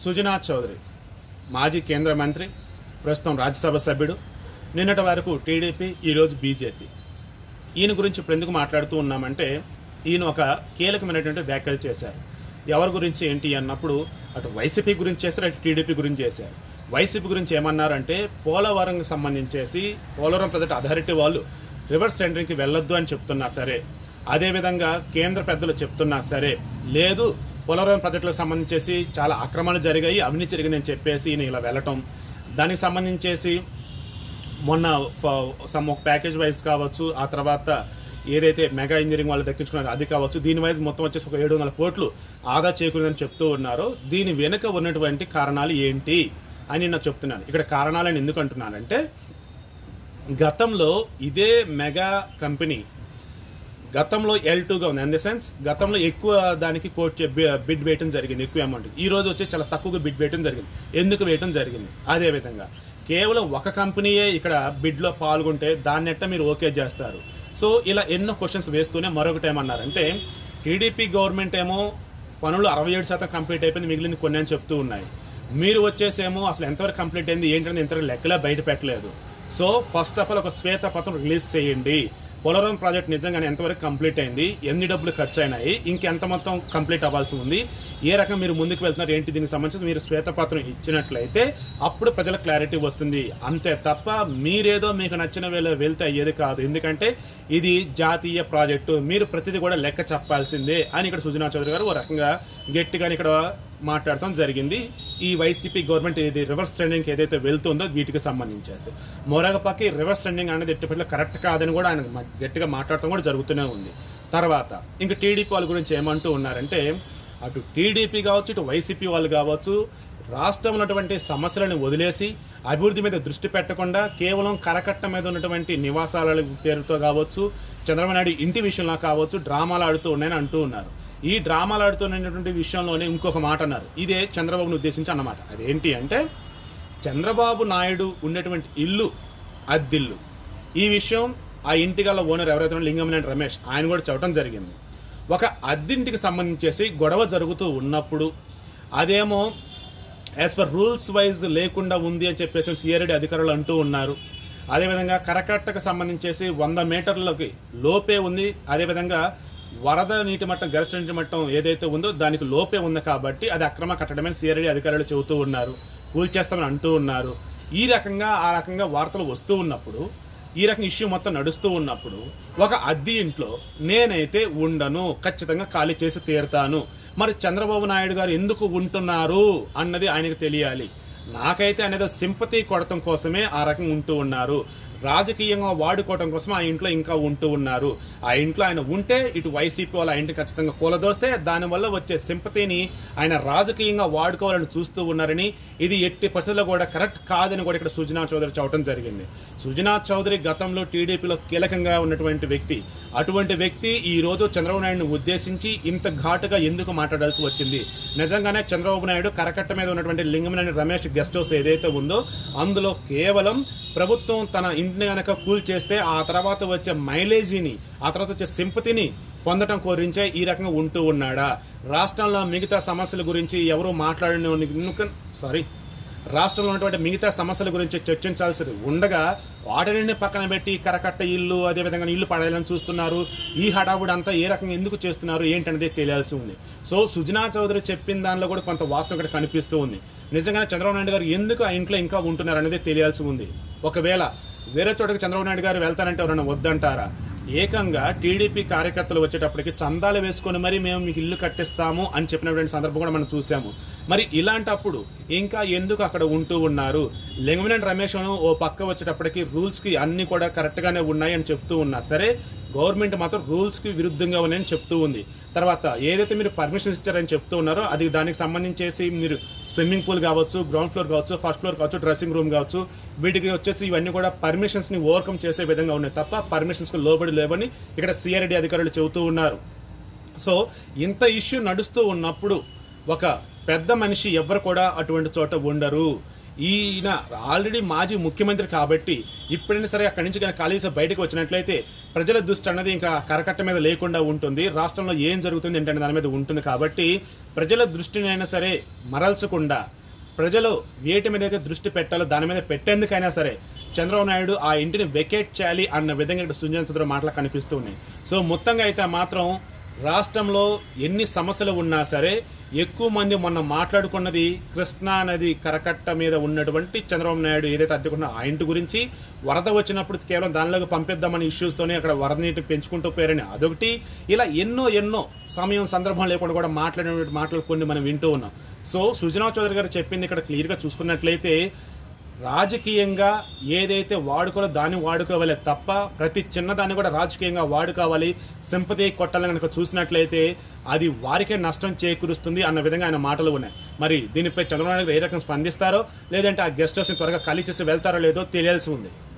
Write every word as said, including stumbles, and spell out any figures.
సుజనా చౌదరి మాజీ కేంద్ర మంత్రి, ప్రస్తుతం రాజ్యసభ సభ్యుడు, నిన్నటి వరకు టీడీపీ, ఈరోజు బీజేపీ. ఈయన గురించి ఇప్పుడు ఎందుకు మాట్లాడుతూ ఉన్నామంటే, ఈయన ఒక కీలకమైనటువంటి వ్యాఖ్యలు చేశారు. ఎవరి గురించి ఏంటి అన్నప్పుడు అటు వైసీపీ గురించి చేశారు, అటు టీడీపీ గురించి చేశారు. వైసీపీ గురించి ఏమన్నారంటే, పోలవరంకి సంబంధించేసి పోలవరం ప్రాజెక్ట్ అథారిటీ వాళ్ళు రివర్స్ టెండరింగ్కి వెళ్ళొద్దు అని చెప్తున్నా సరే, అదేవిధంగా కేంద్ర పెద్దలు చెప్తున్నా సరే, లేదు పోలవరం ప్రాజెక్టులకు సంబంధించేసి చాలా అక్రమాలు జరిగాయి, అవినీతి జరిగిందని చెప్పేసి ఈయన ఇలా వెళ్ళటం, దానికి సంబంధించేసి మొన్న సమ్ ఒక ప్యాకేజ్ వైజ్ కావచ్చు, ఆ తర్వాత ఏదైతే మెగా ఇంజనీరింగ్ వాళ్ళు దక్కించుకున్నారో అది కావచ్చు, దీని వైజ్ మొత్తం వచ్చేసి ఒక ఏడు వందల కోట్లు ఆదా చేకూరిందని చెప్తూ ఉన్నారో, దీని వెనుక ఉన్నటువంటి కారణాలు ఏంటి అని నేను చెప్తున్నాను. ఇక్కడ కారణాలను ఎందుకు అంటున్నానంటే, గతంలో ఇదే మెగా కంపెనీ గతంలో ఎల్ టూగా ఉంది. ఇన్ ద సెన్స్ గతంలో ఎక్కువ దానికి కోట్ బిడ్ వేయటం జరిగింది, ఎక్కువ అమౌంట్. ఈ రోజు వచ్చి చాలా తక్కువగా బిడ్ వేయటం జరిగింది. ఎందుకు వేయటం జరిగింది? అదేవిధంగా కేవలం ఒక కంపెనీయే ఇక్కడ బిడ్లో పాల్గొంటే దాన్ని ఎట్ట మీరు ఓకే చేస్తారు? సో ఇలా ఎన్నో క్వశ్చన్స్ వేస్తూనే మరొకటి ఏమన్నారంటే, టీడీపీ గవర్నమెంట్ ఏమో పనులు అరవై ఏడు శాతం కంప్లీట్ అయిపోయింది, మిగిలింది కొన్ని అని చెప్తూ ఉన్నాయి. మీరు వచ్చేసేమో అసలు ఎంతవరకు కంప్లీట్ అయింది ఏంటంటే ఇంతవరకు లెక్కలే బయట పెట్టలేదు. సో ఫస్ట్ ఆఫ్ ఆల్ ఒక శ్వేతపత్రం రిలీజ్ చేయండి. పోలవరం ప్రాజెక్ట్ నిజంగానే ఎంతవరకు కంప్లీట్ అయింది, ఎన్ని డబ్బులు ఖర్చు అయినాయి, ఇంకెంత మొత్తం కంప్లీట్ అవ్వాల్సి ఉంది, ఏ రకంగా మీరు ముందుకు వెళ్తున్నారు ఏంటి, దీనికి సంబంధించి మీరు శ్వేతపత్రం ఇచ్చినట్లయితే అప్పుడు ప్రజలకు క్లారిటీ వస్తుంది. అంతే తప్ప మీరేదో మీకు నచ్చిన వేళ వెళ్తే అయ్యేది కాదు. ఎందుకంటే ఇది జాతీయ ప్రాజెక్టు, మీరు ప్రతిదీ కూడా లెక్క చెప్పాల్సిందే అని ఇక్కడ సుజనా చౌదరి గారు ఓ రకంగా గట్టిగా ఇక్కడ మాట్లాడటం జరిగింది. ఈ వైసీపీ గవర్నమెంట్ ఇది రివర్స్ ట్రెండింగ్ ఏదైతే వెళ్తుందో వీటికి సంబంధించేసి మరొక పక్క రివర్స్ ట్రెండింగ్ అనేది ఎట్టి కరెక్ట్ కాదని కూడా ఆయన గట్టిగా మాట్లాడటం కూడా జరుగుతూనే ఉంది. తర్వాత ఇంకా టీడీపీ వాళ్ళ గురించి ఏమంటూ ఉన్నారంటే, అటు టీడీపీ కావచ్చు, ఇటు వైసీపీ వాళ్ళు కావచ్చు, రాష్ట్రంలో ఉన్నటువంటి సమస్యలను వదిలేసి అభివృద్ధి మీద దృష్టి పెట్టకుండా కేవలం కరకట్ట మీద ఉన్నటువంటి నివాసాల పేరుతో కావచ్చు, చంద్రబాబు నాయుడు ఇంటి విషయంలో కావచ్చు డ్రామాలు ఆడుతూ ఉన్నాయని అంటూ ఉన్నారు. ఈ డ్రామాలు ఆడుతున్నటువంటి విషయంలోనే ఇంకొక మాట అన్నారు, ఇదే చంద్రబాబును ఉద్దేశించి అన్నమాట. అదేంటి అంటే, చంద్రబాబు నాయుడు ఉన్నటువంటి ఇల్లు అద్దిల్లు. ఈ విషయం ఆ ఇంటి గల ఓనర్ ఎవరైతే లింగమనేని రమేష్ ఆయన కూడా చెప్పడం జరిగింది. ఒక అద్దింటికి సంబంధించేసి గొడవ జరుగుతూ ఉన్నప్పుడు అదేమో యాజ్ పర్ రూల్స్ వైజ్ లేకుండా ఉంది అని చెప్పేసి సిఆర్ఐడి అధికారులు అంటూ ఉన్నారు. అదేవిధంగా కరకట్టకు సంబంధించేసి వంద మీటర్లకి లోపే ఉంది. అదేవిధంగా వరద నీటి మట్టం, గరిష్ట నీటి మట్టం ఏదైతే ఉందో దానికి లోపే ఉంది కాబట్టి అది అక్రమ కట్టడమని సిఆర్ఐడి అధికారులు చెబుతూ ఉన్నారు, కూల్చేస్తామని అంటూ ఉన్నారు. ఈ రకంగా ఆ రకంగా వార్తలు వస్తూ ఉన్నప్పుడు, ఈ రకంగా ఇష్యూ మొత్తం నడుస్తూ ఉన్నప్పుడు ఒక అద్దె ఇంట్లో నేనైతే ఉండను, ఖచ్చితంగా ఖాళీ చేసి తీరుతాను. మరి చంద్రబాబు నాయుడు గారు ఎందుకు ఉంటున్నారు అన్నది ఆయనకు తెలియాలి. నాకైతే అనేది సింపతి కొడటం కోసమే ఆ రకంగా ఉంటూ ఉన్నారు, రాజకీయంగా వాడుకోవడం కోసం ఆ ఇంట్లో ఇంకా ఉంటూ ఉన్నారు. ఆ ఇంట్లో ఆయన ఉంటే ఇటు వైసీపీ వాళ్ళ ఇంటికి ఖచ్చితంగా కూలదోస్తే దానివల్ల వచ్చే సింపతిని ఆయన రాజకీయంగా వాడుకోవాలని చూస్తూ ఉన్నారని, ఇది ఎట్టి పరిస్థితుల్లో కూడా కరెక్ట్ కాదని కూడా ఇక్కడ సుజనా చౌదరి చెప్పడం జరిగింది. సుజనా చౌదరి గతంలో టీడీపీలో కీలకంగా ఉన్నటువంటి వ్యక్తి. అటువంటి వ్యక్తి ఈ రోజు చంద్రబాబు నాయుడుని ఉద్దేశించి ఇంత ఘాటుగా ఎందుకు మాట్లాడాల్సి వచ్చింది? నిజంగానే చంద్రబాబు నాయుడు కరకట్ట మీద ఉన్నటువంటి లింగమనేని రమేష్ గెస్ట్ హౌస్ ఏదైతే ఉందో అందులో కేవలం ప్రభుత్వం తన ఇంటిని గనక కూల్ చేస్తే ఆ తర్వాత వచ్చే మైలేజీని, ఆ తర్వాత వచ్చే సింపతిని పొందటం కోరించే ఈ రకంగా ఉంటూ ఉన్నాడా? రాష్ట్రంలో మిగతా సమస్యల గురించి ఎవరు మాట్లాడిన సారీ రాష్ట్రంలో ఉన్నటువంటి మిగతా సమస్యల గురించి చర్చించాల్సి ఉండగా వాటిని పక్కన పెట్టి కరకట్ట ఇల్లు, అదేవిధంగా ఇల్లు పడేయాలని చూస్తున్నారు. ఈ హడావుడి అంతా ఏ రకంగా ఎందుకు చేస్తున్నారు ఏంటనేది తెలియాల్సి ఉంది. సో సుజనా చౌదరి చెప్పిన దానిలో కూడా కొంత వాస్తవం ఇక్కడ కనిపిస్తూ ఉంది. నిజంగానే చంద్రబాబు నాయుడు గారు ఎందుకు ఆ ఇంట్లో ఇంకా ఉంటున్నారు అనేది తెలియాల్సి ఉంది. ఒకవేళ వేరే చోటకి చంద్రబాబు నాయుడు గారు వెళ్తారంటే ఎవరైనా వద్దంటారా? ఏకంగా టీడీపీ కార్యకర్తలు వచ్చేటప్పటికి చందాలు వేసుకొని మరి మేము మీకు ఇల్లు కట్టిస్తాము అని చెప్పినటువంటి సందర్భం కూడా మనం చూసాము. మరి ఇలాంటప్పుడు ఇంకా ఎందుకు అక్కడ ఉంటూ ఉన్నారు? లింగమనేని రమేష్ ఓ పక్క వచ్చేటప్పటికి రూల్స్ కి అన్ని కూడా కరెక్ట్ గానే ఉన్నాయి అని చెప్తూ ఉన్నా సరే, గవర్నమెంట్ మాత్రం రూల్స్ కి విరుద్ధంగా ఉన్నాయని చెప్తూ ఉంది. తర్వాత ఏదైతే మీరు పర్మిషన్ ఇచ్చారని చెప్తూ ఉన్నారో అది దానికి సంబంధించేసి మీరు స్విమ్మింగ్ పూల్ కావచ్చు, గ్రౌండ్ ఫ్లోర్ కావచ్చు, ఫస్ట్ ఫ్లోర్ కావచ్చు, డ్రెస్సింగ్ రూమ్ కావచ్చు, వీటికి వచ్చేసి ఇవన్నీ కూడా పర్మిషన్స్ ని ఓవర్కమ్ చేసే విధంగా ఉన్నాయి తప్ప పర్మిషన్స్ కు లోబడి లేవని ఇక్కడ సిఆర్ఐడి అధికారులు చెబుతూ ఉన్నారు. సో ఇంత ఇష్యూ నడుస్తూ ఉన్నప్పుడు ఒక పెద్ద మనిషి ఎవరు కూడా అటువంటి చోట ఉండరు. ఈయన ఆల్రెడీ మాజీ ముఖ్యమంత్రి కాబట్టి ఇప్పుడైనా సరే అక్కడి నుంచి కానీ ఖాళీ బయటకు వచ్చినట్లయితే ప్రజల దృష్టి అన్నది ఇంకా కరకట్ట మీద లేకుండా ఉంటుంది, రాష్ట్రంలో ఏం జరుగుతుంది ఏంటనే దాని మీద ఉంటుంది. కాబట్టి ప్రజల దృష్టిని అయినా సరే మరల్చకుండా ప్రజలు వేటి మీద అయితే దృష్టి పెట్టాలో దాని మీద పెట్టేందుకైనా సరే చంద్రబాబు నాయుడు ఆ ఇంటిని వెకేట్ చేయాలి అన్న విధంగా ఇక్కడ సుజనా చౌదరి మాటలు కనిపిస్తూ ఉన్నాయి. సో మొత్తంగా అయితే మాత్రం రాష్ట్రంలో ఎన్ని సమస్యలు ఉన్నా సరే ఎక్కువ మంది మొన్న మాట్లాడుకున్నది కృష్ణా నది కరకట్ట మీద ఉన్నటువంటి చంద్రబాబు నాయుడు ఏదైతే అద్దెకున్న ఆ ఇంటి గురించి, వరద వచ్చినప్పుడు కేవలం దానిలోకి పంపిద్దామని ఇష్యూస్తోనే అక్కడ వరద నీటి పెంచుకుంటూ పోయారని అదొకటి, ఇలా ఎన్నో ఎన్నో సమయం సందర్భం లేకుండా కూడా మాట్లాడిన మాటలు కొన్ని మనం వింటూ ఉన్నాం. సో సుజనా చౌదరి గారు చెప్పింది ఇక్కడ క్లియర్గా చూసుకున్నట్లయితే రాజకీయంగా ఏదైతే వాడుకోవాలో దాన్ని వాడుకోవాలి తప్ప ప్రతి చిన్నదాన్ని కూడా రాజకీయంగా వాడుకోవాలి, సింపతి కొట్టాలని కనుక చూసినట్లయితే అది వారికే నష్టం చేకూరుస్తుంది అన్న విధంగా ఆయన మాటలు ఉన్నాయి. మరి దీనిపై చంద్రబాబు నాయుడు ఏ రకంగా స్పందిస్తారో లేదంటే ఆ గెస్ట్ హౌస్ని త్వరగా ఖాళీ చేసి వెళ్తారో లేదో తెలియాల్సి ఉంది.